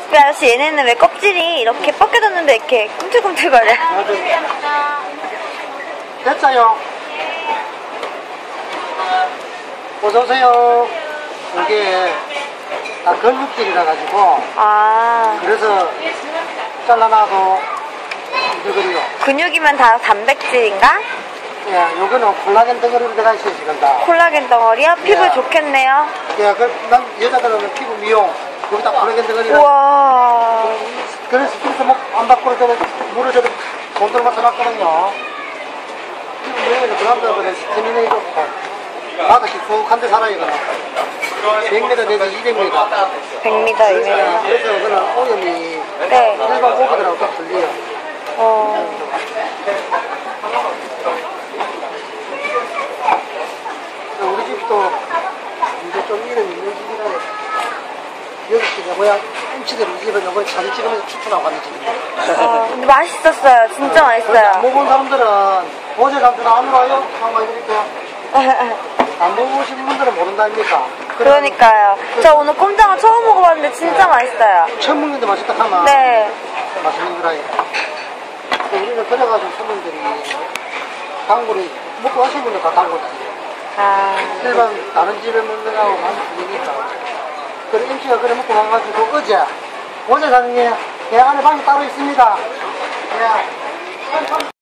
그 아저씨 얘네는 왜 껍질이 이렇게 벗겨졌는데 이렇게 꿈틀꿈틀거려? 됐어요. 어서오세요. 이게 다 근육질이라 가지고 그래서 잘라놔도 이거요. 근육이면 다 단백질인가? 예, 요거는 콜라겐 덩어리로 들어가 있어요, 지금 다. 콜라겐 덩어리요? 피부 예. 좋겠네요. 예, 난 여자들은 피부 미용, 여기다 콜라겐 덩어리가. 우와. 그래서 스트레스 안 받고 물을 저도 돈 들어 맞춰놨거든요. 피부 미용에서 그 남자들은 스테미너 이렇고, 바닥 깊숙한 데 살아요, 이거는. 100m 내지 200m. 100m, 200m. 그래서 그거는 오염이 네. 일반 고기들하고 좀 틀려요. 우리 집도 이제 좀 이름 있는 집이라 여기 집에 뭐야 엠치들 이 집은 이번에 사진 찍으면서 추천하고 가는 집인데 근데 맛있었어요. 진짜 안 맛있어요. 먹은 사람들은 어제 삼촌 안 와요? 한번 해드릴게요. 안 먹으신 분들은 모른다 아닙니까? 그러니까요. 저 오늘 꼼장어 처음 먹어봤는데 진짜 맛있어요. 처음 먹는데 맛있다 하면 네. 맛있는 거라요. 우리는 그래가지고 손님들이 단골이 먹고 하신 분들 다 단골 다녀요. 일반 다른 집에 먹는 거하고 많이 틀리니까. 그래 임씨가 그래 먹고 가가지고 어제 사장님 예 안에 방이 따로 있습니다. 예.